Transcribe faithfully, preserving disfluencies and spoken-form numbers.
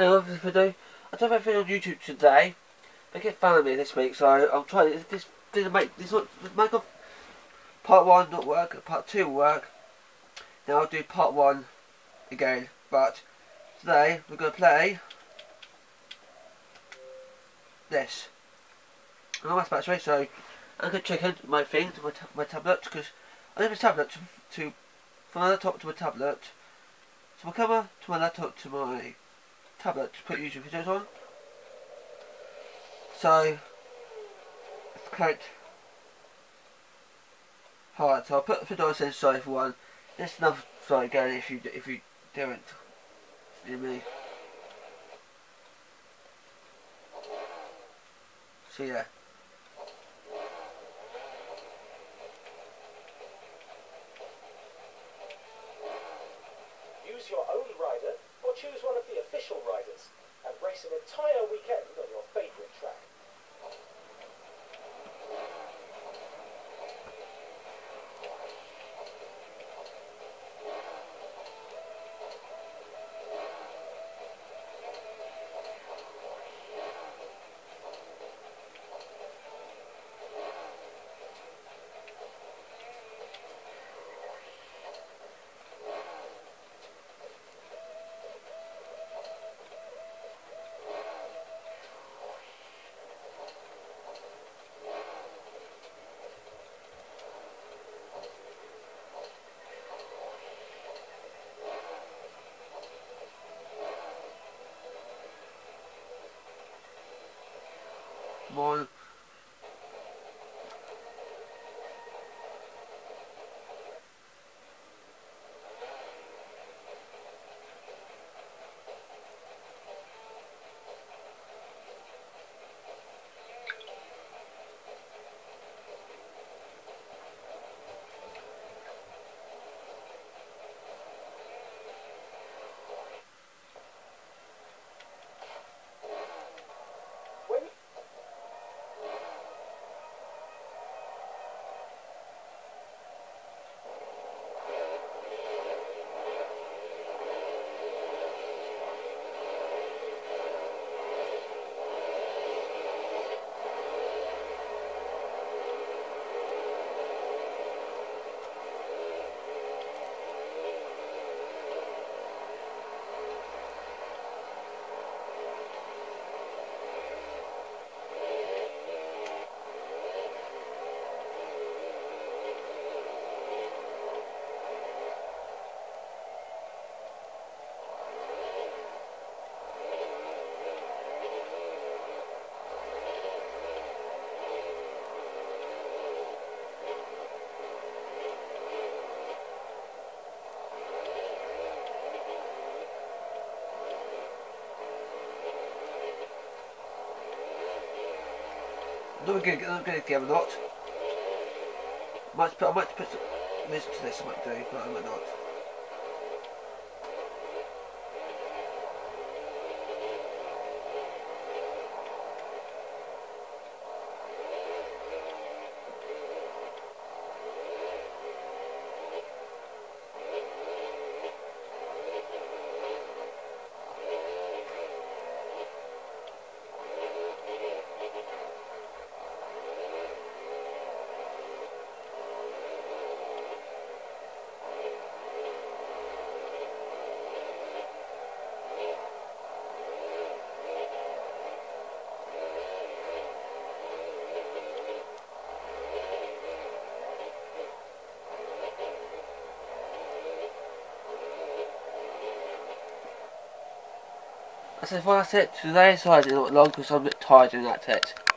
Hey, welcome to this video. I don't have anything on YouTube today. They get fun of me this week, so I'm trying this, this thing to make this not make off part one not work, part two will work. Now I'll do part one again. But today we're gonna play this. I'm on my battery, so I'm gonna check in my thing to my ta my tablet because I have a tablet to, to from my laptop to my tablet, to my camera to my laptop to my tablet to put YouTube videos on. So it's quite hard. So I'll put the video on saying sorry for one. There's another sorry again if you if you don't. You know me. So yeah. Use your own rider or choose one of the official riders and race an entire weekend on your favourite track. More. Not gonna, not gonna give a lot. Might put, I might put some music to this. I might do, but I might not. I said, well, that's it today, so I did not long because I'm a bit tired and that's it.